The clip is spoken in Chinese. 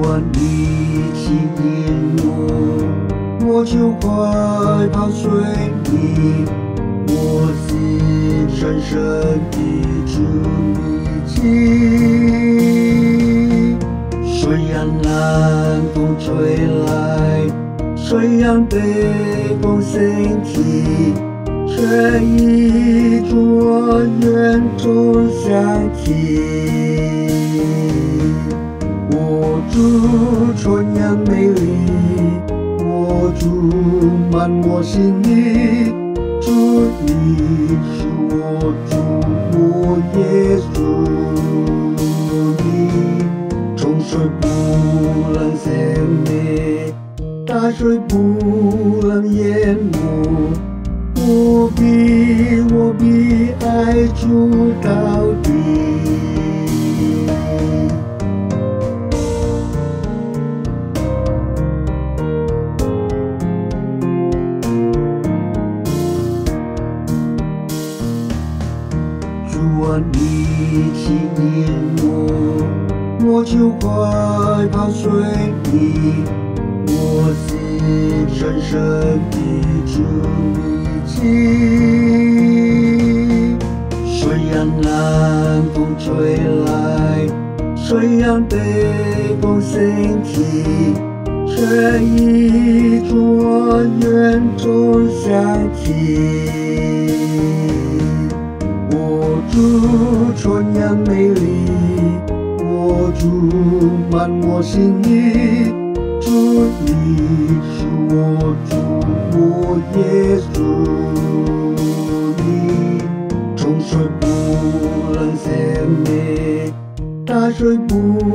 啊，你吸引我就快跑随你，我心深深地主你情。虽然南风吹来，虽然北风兴起，却依住我眼中香气。我主纯阳美丽，我主满我心意，主你是我主，我耶稣你，众水不能熄灭，大水不能淹没，我必爱主到底。主啊，你吸引我就快跑随你，我心深深地主你情。虽然南风吹来，虽然北风兴起，却依住我眼中香气。我主纯阳美丽，我主满我心意，主你是我主，我耶稣你，众水不能熄灭，大水不